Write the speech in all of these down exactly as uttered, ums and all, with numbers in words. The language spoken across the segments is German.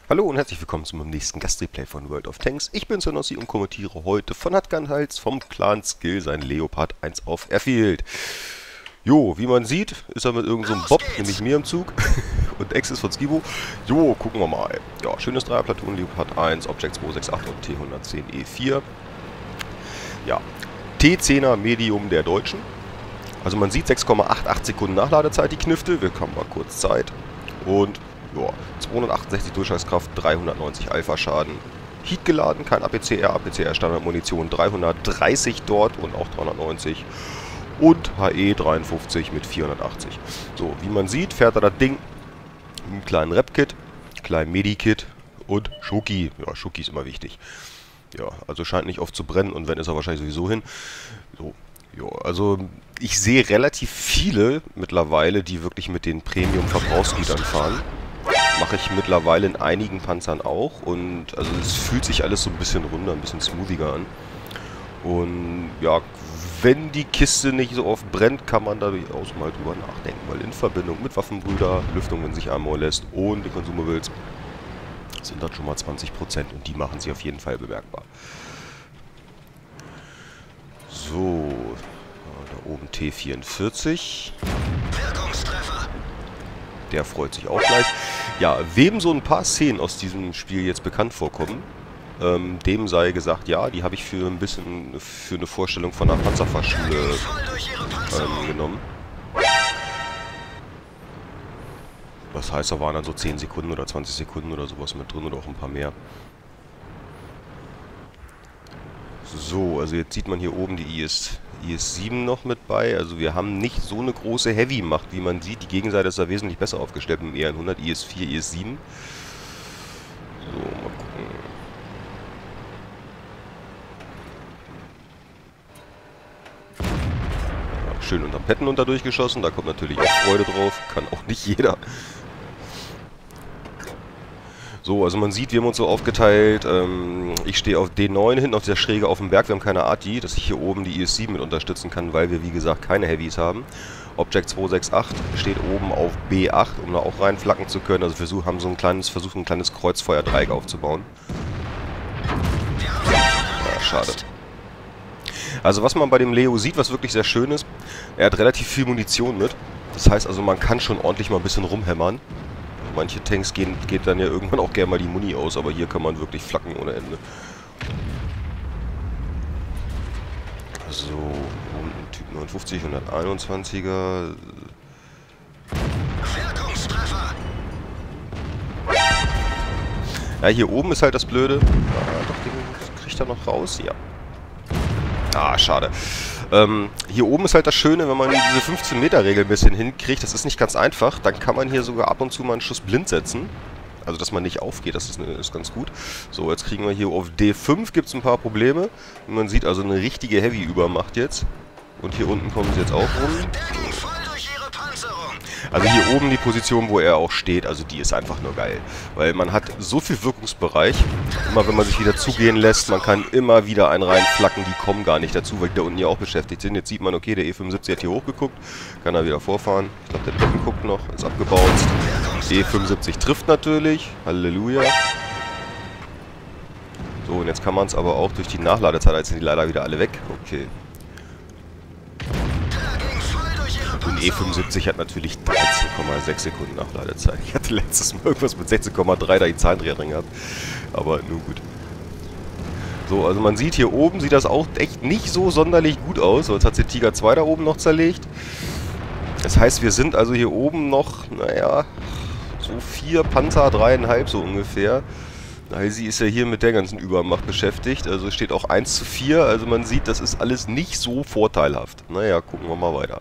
Hallo und herzlich willkommen zum nächsten Gastreplay von World of Tanks. Ich bin Sonossi und kommentiere heute von Hatganhals vom Clan Skill sein Leopard eins auf Airfield. Jo, wie man sieht, ist er mit irgendeinem so Bob, nämlich mir im Zug. Und Ex ist von Skibo. Jo, gucken wir mal. Ja, schönes Dreierplatoon, Leopard eins, Object zwei sechs acht und T hundertzehn E vier. Ja, T zehner Medium der Deutschen. Also man sieht sechs Komma achtundachtzig Sekunden Nachladezeit, die Knifte. Wir haben mal kurz Zeit. Und ja, zweihundertachtundsechzig Durchschlagskraft, dreihundertneunzig Alpha-Schaden. Heat geladen, kein A P C R, A P C R Standardmunition, dreihundertdreißig dort und auch dreihundertneunzig. Und H E dreiundfünfzig mit vierhundertachtzig. So, wie man sieht, fährt er das Ding mit einem kleinen Rep-Kit, kleinen Medi-Kit und Schoki. Ja, Schoki ist immer wichtig. Ja, also scheint nicht oft zu brennen und wenn, ist er wahrscheinlich sowieso hin. So, ja, also ich sehe relativ viele mittlerweile, die wirklich mit den Premium-Verbrauchsgütern fahren. Mache ich mittlerweile in einigen Panzern auch und also es fühlt sich alles so ein bisschen runder, ein bisschen smoothiger an. Und ja, wenn die Kiste nicht so oft brennt, kann man da durchaus mal drüber nachdenken, weil in Verbindung mit Waffenbrüder, Lüftung, wenn sich Armor lässt und die Consumables sind dann schon mal zwanzig Prozent und die machen sie auf jeden Fall bemerkbar. So, da oben T vierundvierzig. Wirkungstreffer. Der freut sich auch gleich. Ja, wem so ein paar Szenen aus diesem Spiel jetzt bekannt vorkommen, ähm, dem sei gesagt, ja, die habe ich für ein bisschen für eine Vorstellung von einer Panzerfahrschule ähm, genommen. Das heißt, da waren dann so zehn Sekunden oder zwanzig Sekunden oder sowas mit drin oder auch ein paar mehr. So, also jetzt sieht man hier oben die I S sieben noch mit bei. Also wir haben nicht so eine große Heavy-Macht, wie man sieht. Die Gegenseite ist da wesentlich besser aufgestellt mit dem E hundert, I S vier, I S sieben. So, mal gucken. Ja, schön unterm Petten unter durchgeschossen. Da kommt natürlich auch Freude drauf. Kann auch nicht jeder. So, also man sieht, wir haben uns so aufgeteilt, ähm, ich stehe auf D neun hinten auf der Schräge auf dem Berg, wir haben keine Arti, dass ich hier oben die I S sieben mit unterstützen kann, weil wir wie gesagt keine Heavys haben. Object zwei sechs acht steht oben auf B acht, um da auch reinflacken zu können, also wir haben so ein kleines, versuchen ein kleines Kreuzfeuerdreieck aufzubauen. Ja, schade. Also was man bei dem Leo sieht, was wirklich sehr schön ist, er hat relativ viel Munition mit, das heißt also man kann schon ordentlich mal ein bisschen rumhämmern. Manche Tanks gehen, geht dann ja irgendwann auch gerne mal die Muni aus, aber hier kann man wirklich flacken ohne Ende. So, unten Typ neunundfünfzig, hunderteinundzwanziger. Wirkungstreffer. Ja, hier oben ist halt das Blöde. Ah, doch, den kriegt er noch raus, ja. Ah, schade. Ähm, hier oben ist halt das Schöne, wenn man diese fünfzehn Meter Regel ein bisschen hinkriegt, das ist nicht ganz einfach, dann kann man hier sogar ab und zu mal einen Schuss blind setzen. Also, dass man nicht aufgeht, das ist, ist ganz gut. So, jetzt kriegen wir hier auf D fünf gibt es ein paar Probleme. Und man sieht also eine richtige Heavy-Übermacht jetzt. Und hier unten kommen sie jetzt auch rum. Also hier oben die Position, wo er auch steht, also die ist einfach nur geil. Weil man hat so viel Wirkungsbereich, immer wenn man sich wieder zugehen lässt, man kann immer wieder einen reinflacken, die kommen gar nicht dazu, weil die da unten ja auch beschäftigt sind. Jetzt sieht man, okay, der E fünfundsiebzig hat hier hochgeguckt, kann er wieder vorfahren. Ich glaube, der Deppen guckt noch, ist abgebaut. E fünfundsiebzig trifft natürlich, Halleluja. So, und jetzt kann man es aber auch durch die Nachladezeit, jetzt sind die leider wieder alle weg. Okay. Und E fünfundsiebzig hat natürlich dreizehn Komma sechs Sekunden Nachladezeit. Ich hatte letztes Mal irgendwas mit sechzehn Komma drei da die Zahlendreher drin gehabt. Aber nur gut. So, also man sieht hier oben, sieht das auch echt nicht so sonderlich gut aus. So, jetzt hat sie Tiger zwei da oben noch zerlegt. Das heißt, wir sind also hier oben noch, naja, so vier Panzer, dreieinhalb so ungefähr. Sie ist ja hier mit der ganzen Übermacht beschäftigt. Also steht auch eins zu vier. Also man sieht, das ist alles nicht so vorteilhaft. Naja, gucken wir mal weiter.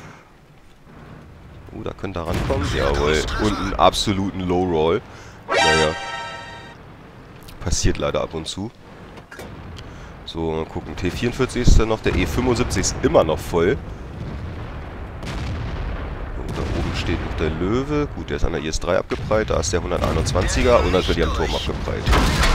Oh, da könnte er rankommen. Jawohl. Und einen absoluten Low-Roll. Naja. Passiert leider ab und zu. So, mal gucken. T vierundvierzig ist dann noch. Der E fünfundsiebzig ist immer noch voll. So, da oben steht noch der Löwe. Gut, der ist an der I S drei abgeprallt. Da ist der hunderteinundzwanziger und natürlich am Turm abgeprallt.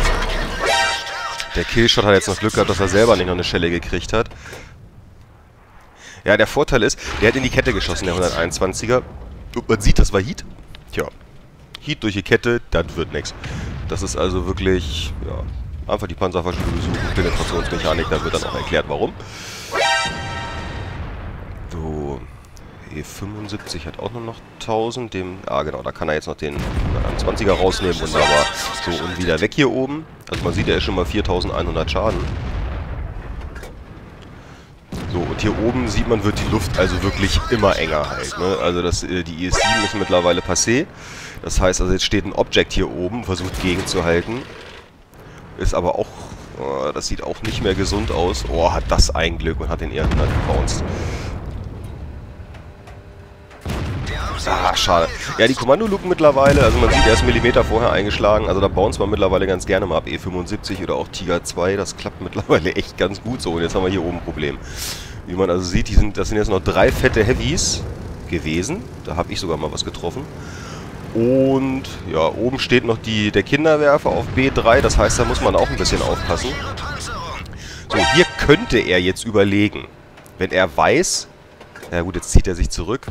Der Killshot hat jetzt noch Glück gehabt, dass er selber nicht noch eine Schelle gekriegt hat. Ja, der Vorteil ist, der hat in die Kette geschossen, der hunderteinundzwanziger. Und man sieht, das war Heat. Tja, Heat durch die Kette, das wird nix. Das ist also wirklich, ja, einfach die Panzerfahrschule besuchen, Penetrationsmechanik, da wird dann auch erklärt, warum. So, E fünfundsiebzig hat auch nur noch tausend, dem, ah genau, da kann er jetzt noch den zwanziger rausnehmen, wunderbar. So, und wieder weg hier oben. Also man sieht, er ist schon mal viertausendeinhundert Schaden. So, und hier oben sieht man, wird die Luft also wirklich immer enger halt, ne? Also das, die I S sieben ist mittlerweile passé. Das heißt, also jetzt steht ein Object hier oben, versucht gegenzuhalten. Ist aber auch, oh, das sieht auch nicht mehr gesund aus. Oh, hat das ein Glück und hat den eher hundert gebounced. Ah, schade. Ja, die Kommandoluken mittlerweile, also man sieht, er ist Millimeter vorher eingeschlagen. Also da bounced man mittlerweile ganz gerne mal ab E fünfundsiebzig oder auch Tiger zwei. Das klappt mittlerweile echt ganz gut so. Und jetzt haben wir hier oben ein Problem. Wie man also sieht, die sind, das sind jetzt noch drei fette Heavies gewesen. Da habe ich sogar mal was getroffen. Und ja, oben steht noch die, der Kinderwerfer auf B drei. Das heißt, da muss man auch ein bisschen aufpassen. So, hier könnte er jetzt überlegen. Wenn er weiß... Ja gut, jetzt zieht er sich zurück.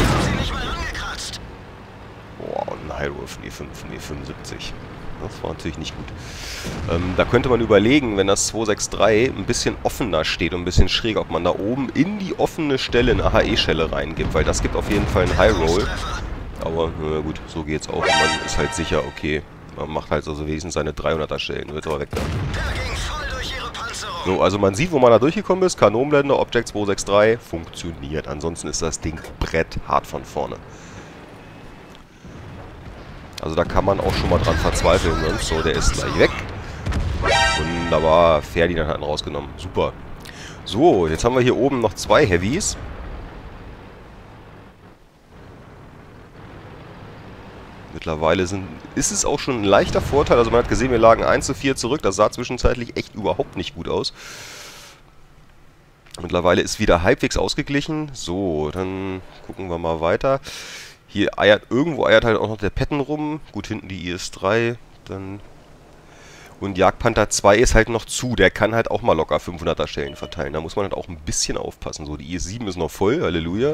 Boah, und ein High Roll von E fünf, von E fünfundsiebzig. Das war natürlich nicht gut. Ähm, da könnte man überlegen, wenn das zwei sechs drei ein bisschen offener steht und ein bisschen schräger, ob man da oben in die offene Stelle eine A H E-Schelle reingibt, weil das gibt auf jeden Fall einen High Roll. Aber na gut, so geht's auch. Man ist halt sicher, okay, man macht halt also wenigstens seine dreihunderter Stellen. Wird aber weg da. So, also man sieht, wo man da durchgekommen ist. Kanonenblende, Object zwei sechs drei, funktioniert. Ansonsten ist das Ding bretthart von vorne. Also da kann man auch schon mal dran verzweifeln. Sonst so, der ist gleich weg. Wunderbar, Ferdinand hat ihn rausgenommen. Super. So, jetzt haben wir hier oben noch zwei Heavies. Mittlerweile sind, ist es auch schon ein leichter Vorteil. Also man hat gesehen, wir lagen eins zu vier zurück. Das sah zwischenzeitlich echt überhaupt nicht gut aus. Mittlerweile ist wieder halbwegs ausgeglichen. So, dann gucken wir mal weiter. Hier eiert, irgendwo eiert halt auch noch der Petten rum. Gut, hinten die I S drei. Dann und Jagdpanther zwei ist halt noch zu. Der kann halt auch mal locker fünfhunderter Stellen verteilen. Da muss man halt auch ein bisschen aufpassen. So, die I S sieben ist noch voll. Halleluja.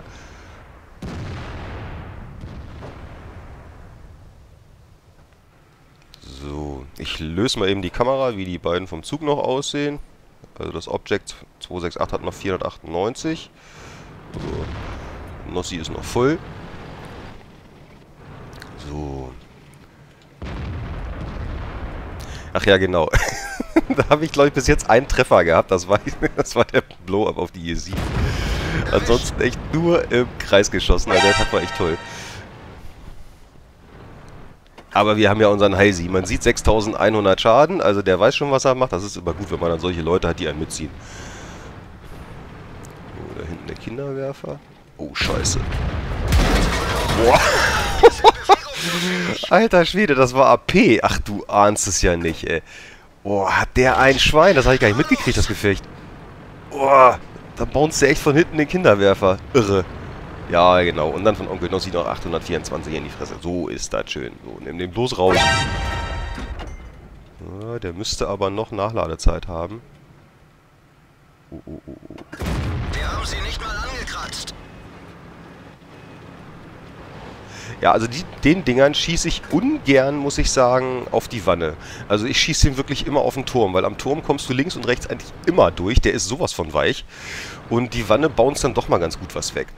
So, ich löse mal eben die Kamera, wie die beiden vom Zug noch aussehen. Also das Object zwei sechs acht hat noch vierhundertachtundneunzig. Also, Nossi ist noch voll. So. Ach ja, genau. Da habe ich, glaube ich, bis jetzt einen Treffer gehabt. Das war, das war der Blow-Up auf die I S sieben. Ansonsten echt nur im Kreis geschossen. Also der Tag war echt toll. Aber wir haben ja unseren Heisi. Man sieht sechstausendeinhundert Schaden. Also der weiß schon, was er macht. Das ist immer gut, wenn man dann solche Leute hat, die einen mitziehen. So, da hinten der Kinderwerfer. Oh, scheiße. Boah. Alter Schwede, das war A P. Ach, du ahnst es ja nicht, ey. Boah, hat der ein Schwein. Das habe ich gar nicht mitgekriegt, das Gefecht. Boah, da bounced der echt von hinten den Kinderwerfer. Irre. Ja, genau. Und dann von Onkel Nossi noch achthundertvierundzwanzig in die Fresse. So ist das schön. So, nimm den bloß raus. Ja, der müsste aber noch Nachladezeit haben. Oh, oh, oh, oh. Wir haben sie nicht mal angekratzt. Ja, also die, den Dingern schieße ich ungern, muss ich sagen, auf die Wanne. Also ich schieße ihn wirklich immer auf den Turm, weil am Turm kommst du links und rechts eigentlich immer durch. Der ist sowas von weich. Und die Wanne bounced dann doch mal ganz gut was weg.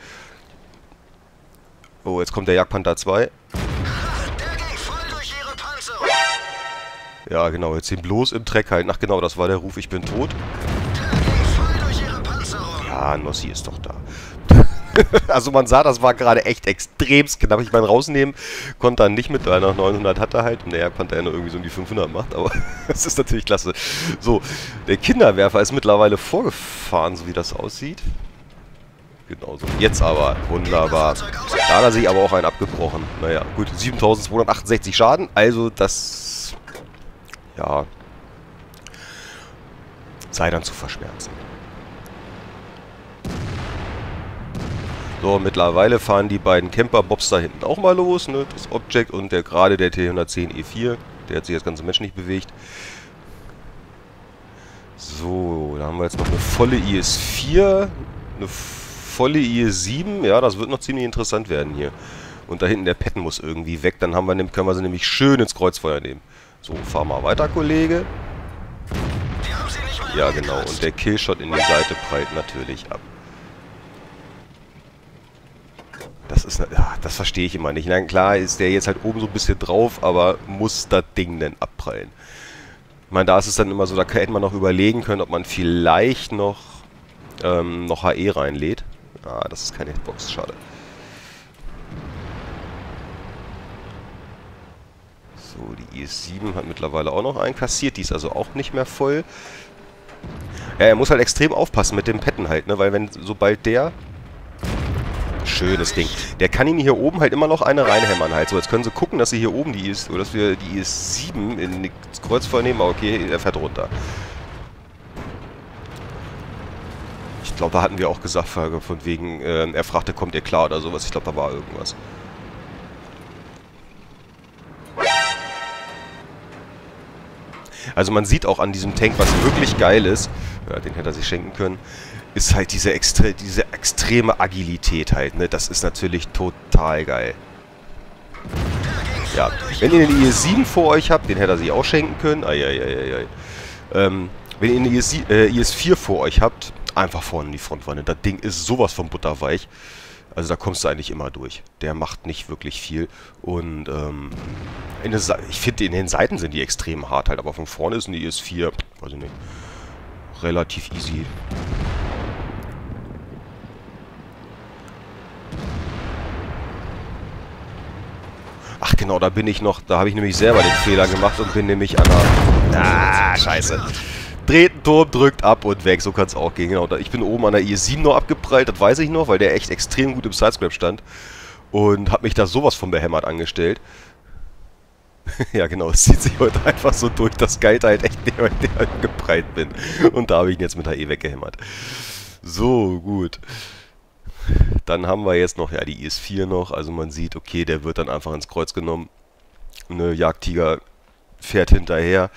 Oh, jetzt kommt der Jagdpanther zwei. Der ging voll durch ihre Panzerung. Ja, genau, jetzt den bloß im Dreck halten. Ach genau, das war der Ruf, ich bin tot. Der ging voll durch ihre Panzerung. Ja, Nossi ist doch da. Also man sah, das war gerade echt extremst knapp. Ich meine, rausnehmen konnte er nicht mit, weil er noch neunhundert hatte halt. Und der Jagdpanther ja noch irgendwie so um die fünfhundert macht. Aber das ist natürlich klasse. So, der Kinderwerfer ist mittlerweile vorgefahren, so wie das aussieht. Genau so. Jetzt aber. Wunderbar. Da hat er sich aber auch einen abgebrochen. Naja, gut. siebentausendzweihundertachtundsechzig Schaden. Also das... Ja... sei dann zu verschmerzen. So, mittlerweile fahren die beiden Camper-Bobs da hinten auch mal los. Ne? Das Object und der gerade der T hundertzehn E vier. Der hat sich das ganze Mensch nicht bewegt. So, da haben wir jetzt noch eine volle I S vier. Eine volle I S sieben, ja, das wird noch ziemlich interessant werden hier. Und da hinten der Petten muss irgendwie weg, dann haben wir, können wir sie nämlich schön ins Kreuzfeuer nehmen. So, fahr mal weiter, Kollege. Die haben sie nicht mal Ja, genau. angekratzt. Und der Killshot in die Seite prallt natürlich ab. Das ist, ja, das verstehe ich immer nicht. Na klar ist der jetzt halt oben so ein bisschen drauf, aber muss das Ding denn abprallen? Ich meine, da ist es dann immer so, da hätte man noch überlegen können, ob man vielleicht noch, ähm, noch H E reinlädt. Ah, das ist keine Hitbox, schade. So, die I S sieben hat mittlerweile auch noch einkassiert, die ist also auch nicht mehr voll. Ja, er muss halt extrem aufpassen mit dem Petten halt, ne, weil wenn, sobald der... Schönes Ding. Der kann ihn hier oben halt immer noch eine reinhämmern halt. So, jetzt können sie gucken, dass sie hier oben die ist, oder dass wir die I S sieben in das Kreuz vornehmen, aber okay, er fährt runter. Ich glaube, da hatten wir auch gesagt, von wegen, äh, er fragte, kommt ihr klar oder sowas. Ich glaube, da war irgendwas. Also man sieht auch an diesem Tank, was wirklich geil ist, ja, den hätte er sich schenken können, ist halt diese, extre diese extreme Agilität halt, ne? Das ist natürlich total geil. Ja, wenn ihr den I S sieben vor euch habt, den hätte er sich auch schenken können. Eieieiei. Ähm, wenn ihr den I S, äh, I S vier vor euch habt, einfach vorne in die Frontwanne. Das Ding ist sowas von butterweich. Also da kommst du eigentlich immer durch. Der macht nicht wirklich viel. Und ähm, in der ich finde, in den Seiten sind die extrem hart halt. Aber von vorne ist ein I S vier, weiß ich nicht, relativ easy. Ach genau, da bin ich noch, da habe ich nämlich selber den Fehler gemacht und bin nämlich an der... Ah, scheiße. Dreht einen Turm, drückt ab und weg, so kann es auch gehen. Genau, ich bin oben an der I S sieben noch abgeprallt, das weiß ich noch, weil der echt extrem gut im Sidescrap stand. Und habe mich da sowas von behämmert angestellt. Ja genau, es zieht sich heute einfach so durch, dass Geil halt echt nicht mehr geprallt bin. Und da habe ich ihn jetzt mit H E weggehämmert. So, gut. Dann haben wir jetzt noch, ja, die I S vier noch. Also man sieht, okay, der wird dann einfach ins Kreuz genommen. Eine Jagdtiger fährt hinterher.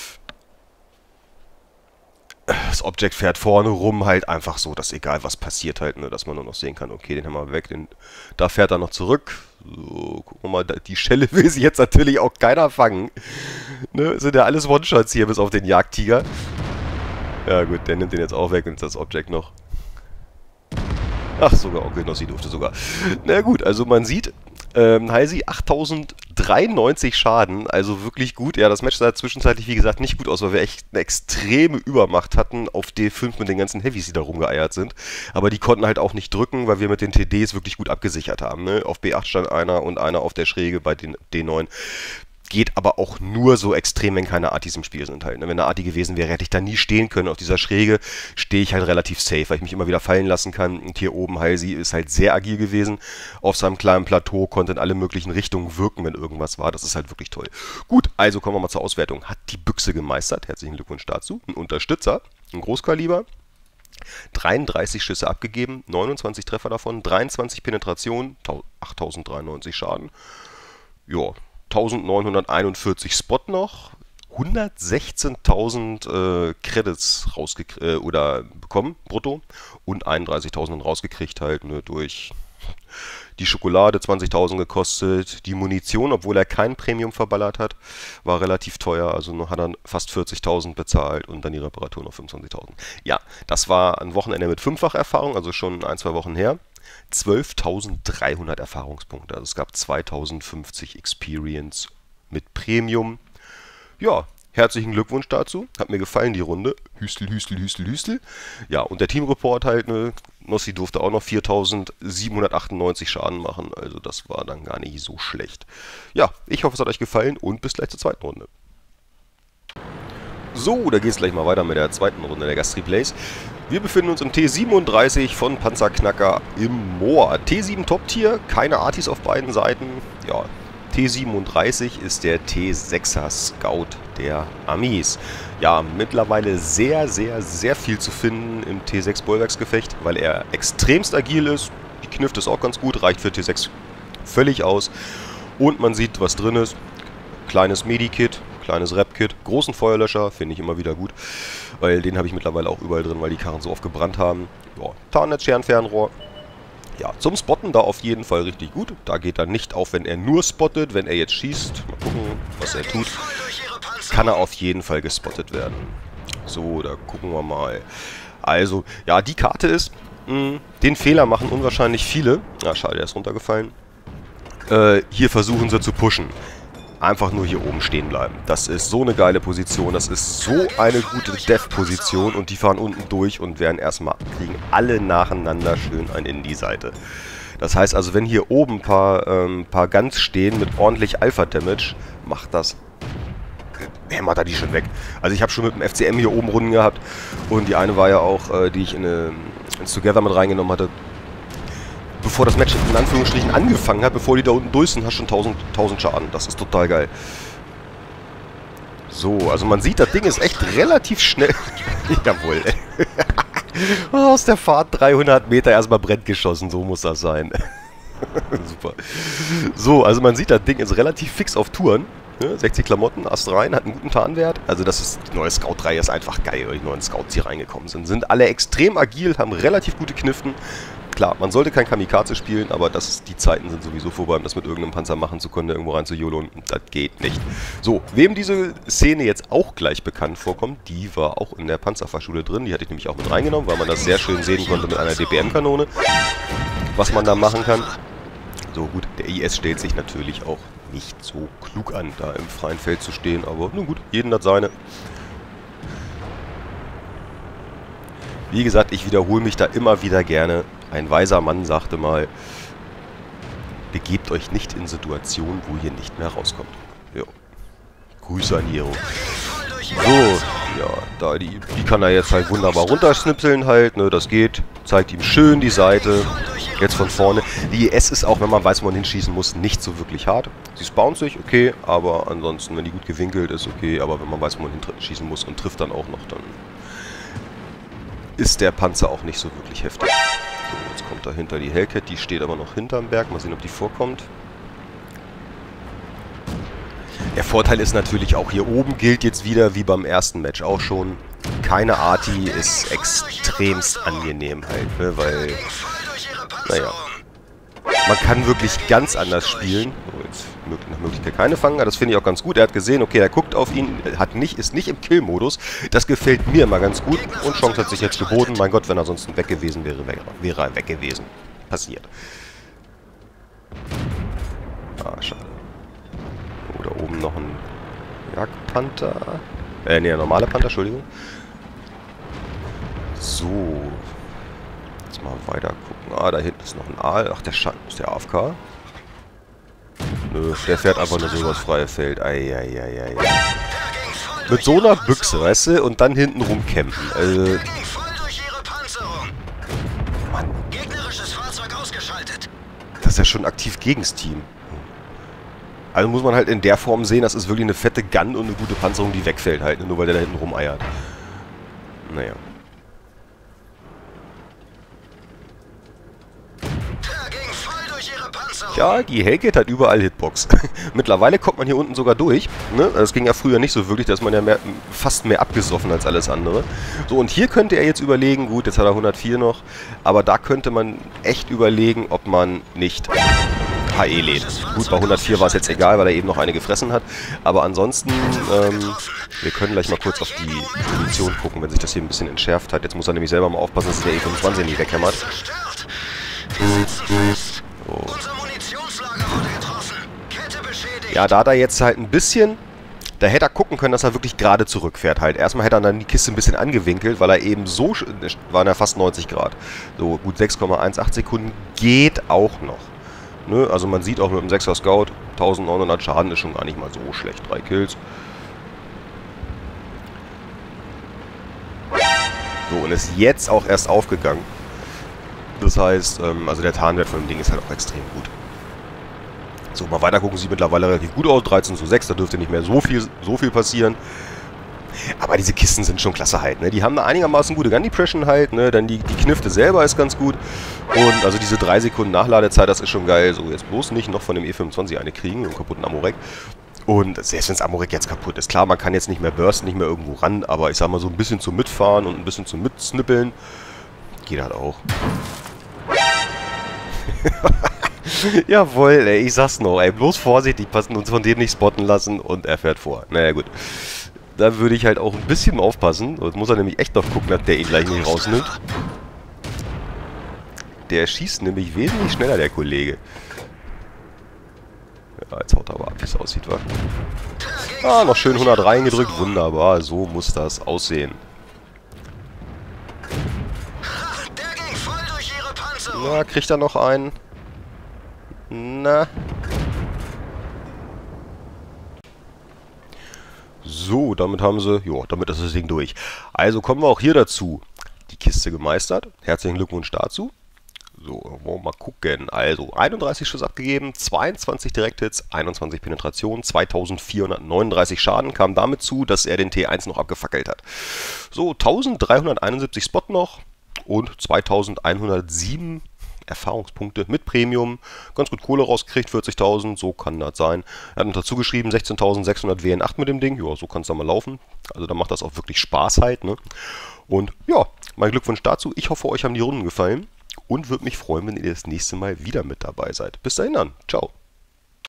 Das Objekt fährt vorne rum, halt einfach so, dass egal was passiert halt, ne, dass man nur noch sehen kann, okay, den haben wir weg, den, da fährt er noch zurück. So, gucken wir mal, die Schelle will sich jetzt natürlich auch keiner fangen. Ne, sind ja alles One-Shots hier, bis auf den Jagdtiger. Ja gut, der nimmt den jetzt auch weg und das Objekt noch. Ach, sogar Onkel Nossi durfte sogar. Na gut, also man sieht, ähm, Halsey achttausenddreiundneunzig Schaden, also wirklich gut. Ja, das Match sah zwischenzeitlich, wie gesagt, nicht gut aus, weil wir echt eine extreme Übermacht hatten auf D fünf mit den ganzen Heavys, die da rumgeeiert sind. Aber die konnten halt auch nicht drücken, weil wir mit den T Ds wirklich gut abgesichert haben. Ne? Auf B acht stand einer und einer auf der Schräge bei den D neun. Geht aber auch nur so extrem, wenn keine Artis im Spiel sind halt. Wenn eine Arti gewesen wäre, hätte ich da nie stehen können. Auf dieser Schräge stehe ich halt relativ safe, weil ich mich immer wieder fallen lassen kann. Und hier oben Halsey ist halt sehr agil gewesen. Auf seinem kleinen Plateau konnte in alle möglichen Richtungen wirken, wenn irgendwas war. Das ist halt wirklich toll. Gut, also kommen wir mal zur Auswertung. Hat die Büchse gemeistert. Herzlichen Glückwunsch dazu. Ein Unterstützer, ein Großkaliber. dreiunddreißig Schüsse abgegeben, neunundzwanzig Treffer davon, dreiundzwanzig Penetrationen, achttausenddreiundneunzig Schaden. Ja, neunzehnhunderteinundvierzig Spot noch, hundertsechzehntausend äh, Credits rausgekriegt äh, oder bekommen, brutto, und einunddreißigtausend rausgekriegt halt, ne, durch die Schokolade, zwanzigtausend gekostet, die Munition, obwohl er kein Premium verballert hat, war relativ teuer, also hat er fast vierzigtausend bezahlt und dann die Reparatur noch fünfundzwanzigtausend. Ja, das war ein Wochenende mit fünffach Erfahrung, also schon ein, zwei Wochen her. zwölftausenddreihundert Erfahrungspunkte, also es gab zweitausendfünfzig Experience mit Premium. Ja, herzlichen Glückwunsch dazu, hat mir gefallen die Runde. Hüstel, Hüstel, Hüstel, Hüstel. Ja, und der Teamreport halt, ne, Nossi durfte auch noch viertausendsiebenhundertachtundneunzig Schaden machen, also das war dann gar nicht so schlecht. Ja, ich hoffe, es hat euch gefallen und bis gleich zur zweiten Runde. So, da geht es gleich mal weiter mit der zweiten Runde der Gastreplays. Wir befinden uns im T siebenunddreißig von Panzerknacker im Moor. T sieben Top-Tier, keine Artis auf beiden Seiten. Ja, T siebenunddreißig ist der T sechser Scout der Amis. Ja, mittlerweile sehr, sehr, sehr viel zu finden im T sechs Bollwerksgefecht, weil er extremst agil ist. Die Knift ist auch ganz gut, reicht für T sechs völlig aus. Und man sieht, was drin ist. Kleines Medikit. Kleines Rap-Kit, großen Feuerlöscher, finde ich immer wieder gut, weil den habe ich mittlerweile auch überall drin, weil die Karren so oft gebrannt haben. Ja, Tarnnetz, Scherenfernrohr. Ja, zum Spotten da auf jeden Fall richtig gut. Da geht er nicht auf, wenn er nur spottet, wenn er jetzt schießt. Mal gucken, was er tut. kann er auf jeden Fall gespottet werden. So, da gucken wir mal. Also, ja, die Karte ist, mh, den Fehler machen unwahrscheinlich viele. Ah, schade, der ist runtergefallen. Äh, hier versuchen sie zu pushen. Einfach nur hier oben stehen bleiben. Das ist so eine geile Position. Das ist so eine gute Dev-Position. Und die fahren unten durch und werden erstmal, kriegen alle nacheinander schön einen in die Seite. Das heißt also, wenn hier oben ein paar, ähm, paar Guns stehen mit ordentlich Alpha-Damage, macht das, hämmert er die schon weg. Also ich habe schon mit dem F C M hier oben Runden gehabt. Und die eine war ja auch, äh, die ich in eine, ins Together mit reingenommen hatte. Bevor das Match in Anführungsstrichen angefangen hat, bevor die da unten durch sind, hast du schon tausend Schaden. Das ist total geil. So, also man sieht, das Ding ist echt relativ schnell. Jawohl. Aus der Fahrt dreihundert Meter erstmal Brett geschossen, so muss das sein. Super. So, also man sieht, das Ding ist relativ fix auf Touren. Ne? sechzig Klamotten, Ast rein, hat einen guten Tarnwert. Also das ist, die neue Scout-Reihe ist einfach geil, weil die neuen Scouts hier reingekommen sind. Sind alle extrem agil, haben relativ gute Kniften. Klar, man sollte kein Kamikaze spielen, aber das, die Zeiten sind sowieso vorbei, um das mit irgendeinem Panzer machen zu können, irgendwo rein zu YOLOen. Das geht nicht. So, wem diese Szene jetzt auch gleich bekannt vorkommt, die war auch in der Panzerfahrschule drin. Die hatte ich nämlich auch mit reingenommen, weil man das sehr schön sehen konnte mit einer D P M-Kanone, was man da machen kann. So, gut, der I S stellt sich natürlich auch nicht so klug an, da im freien Feld zu stehen, aber nun gut, jeden hat seine. Wie gesagt, ich wiederhole mich da immer wieder gerne. Ein weiser Mann sagte mal, begebt euch nicht in Situationen, wo ihr nicht mehr rauskommt. Jo. Grüße an Jero. So, ja, da die, die kann er jetzt halt wunderbar runterschnipseln halt, ne, das geht. Zeigt ihm schön die Seite. Jetzt von vorne. Die I S ist auch, wenn man weiß, wo man hinschießen muss, nicht so wirklich hart. Sie spawnt sich, okay, aber ansonsten, wenn die gut gewinkelt ist, okay, aber wenn man weiß, wo man hinschießen muss und trifft dann auch noch, dann ist der Panzer auch nicht so wirklich heftig. So, jetzt kommt dahinter die Hellcat, die steht aber noch hinterm Berg. Mal sehen, ob die vorkommt. Der Vorteil ist natürlich auch, hier oben gilt jetzt wieder, wie beim ersten Match auch schon, keine Arti ist extremst angenehm halt, ne, weil, naja, man kann wirklich ganz anders spielen. So, jetzt nach Möglichkeit keine fangen, das finde ich auch ganz gut. Er hat gesehen, okay, er guckt auf ihn, hat nicht, ist nicht im Kill-Modus. Das gefällt mir immer ganz gut und Chance hat sich jetzt geboten. Mein Gott, wenn er ansonsten weg gewesen wäre, wäre, wäre er weg gewesen. Passiert. Ah, schade. Oh, da oben noch ein Jagdpanther. Äh, ne, normale Panther, Entschuldigung. So. Jetzt mal weiter gucken. Ah, da hinten ist noch ein Aal. Ach, der Schatten ist der A F K. Nö, der fährt einfach nur so übers freie Feld. Eieieiei. Mit so einer Büchse, weißt du? Und dann hinten rumcampen. Also. Mann. Das ist ja schon aktiv gegens Team. Also muss man halt in der Form sehen, das ist wirklich eine fette Gun und eine gute Panzerung, die wegfällt halt, nur weil der da hinten rumeiert. Naja. Ja, die Hellcat hat überall Hitbox. Mittlerweile kommt man hier unten sogar durch. Ne? Das ging ja früher nicht so wirklich, dass man ja mehr, fast mehr abgesoffen als alles andere. So, und hier könnte er jetzt überlegen, gut, jetzt hat er hundertvier noch, aber da könnte man echt überlegen, ob man nicht H E lädt. Gut, bei hundertvier war es jetzt egal, weil er eben noch eine gefressen hat. Aber ansonsten, ähm, wir können gleich mal kurz auf die Position gucken, wenn sich das hier ein bisschen entschärft hat. Jetzt muss er nämlich selber mal aufpassen, dass der E fünfundzwanzig nicht weghämmert. So. Ja, da hat er jetzt halt ein bisschen, da hätte er gucken können, dass er wirklich gerade zurückfährt halt. Erstmal hätte er dann die Kiste ein bisschen angewinkelt, weil er eben so, waren ja fast neunzig Grad. So, gut sechs Komma achtzehn Sekunden geht auch noch. Ne? Also man sieht auch mit dem sechser Scout, neunzehnhundert Schaden ist schon gar nicht mal so schlecht. Drei Kills. So, und ist jetzt auch erst aufgegangen. Das heißt, ähm, also der Tarnwert von dem Ding ist halt auch extrem gut. So, mal weiter gucken, sieht mittlerweile relativ gut aus. dreizehn zu sechs, da dürfte nicht mehr so viel, so viel passieren. Aber diese Kisten sind schon klasse halt, ne? Die haben eine einigermaßen gute Gun Depression halt, ne? Dann die, die Knifte selber ist ganz gut. Und also diese drei Sekunden Nachladezeit, das ist schon geil. So, jetzt bloß nicht noch von dem E fünfundzwanzig eine kriegen, einen kaputten Amorek. Und selbst wenn das Amorek jetzt kaputt ist, klar, man kann jetzt nicht mehr bursten, nicht mehr irgendwo ran, aber ich sag mal so ein bisschen zum Mitfahren und ein bisschen zum Mitsnippeln geht halt auch. Jawohl, ey, ich sag's noch, ey, bloß vorsichtig, passen uns von dem nicht spotten lassen und er fährt vor. Naja, gut. Da würde ich halt auch ein bisschen aufpassen. Jetzt muss er nämlich echt noch gucken, dass der ihn gleich nicht rausnimmt. Der schießt nämlich wesentlich schneller, der Kollege. Ja, jetzt haut er aber ab, wie es aussieht, wa? Ah, noch schön hundert reingedrückt, wunderbar, so muss das aussehen. Der ging voll durch ihre Panzerung. Na, kriegt er noch einen? Na. So, damit haben sie, ja, damit ist das Ding durch. Also kommen wir auch hier dazu. Die Kiste gemeistert. Herzlichen Glückwunsch dazu. So, wollen wir mal gucken. Also, einunddreißig Schuss abgegeben, zweiundzwanzig Direkthits, einundzwanzig Penetrationen, zweitausendvierhundertneununddreißig Schaden, kam damit zu, dass er den T eins noch abgefackelt hat. So, eintausenddreihunderteinundsiebzig Spot noch und zweitausendeinhundertsieben Erfahrungspunkte mit Premium. Ganz gut Kohle rausgekriegt, vierzigtausend, so kann das sein. Er hat noch dazu geschrieben, sechzehntausendsechshundert W N acht mit dem Ding. Ja, so kann es dann mal laufen. Also da macht das auch wirklich Spaß halt, ne? Und ja, mein Glückwunsch dazu. Ich hoffe, euch haben die Runden gefallen und würde mich freuen, wenn ihr das nächste Mal wieder mit dabei seid. Bis dahin dann. Ciao.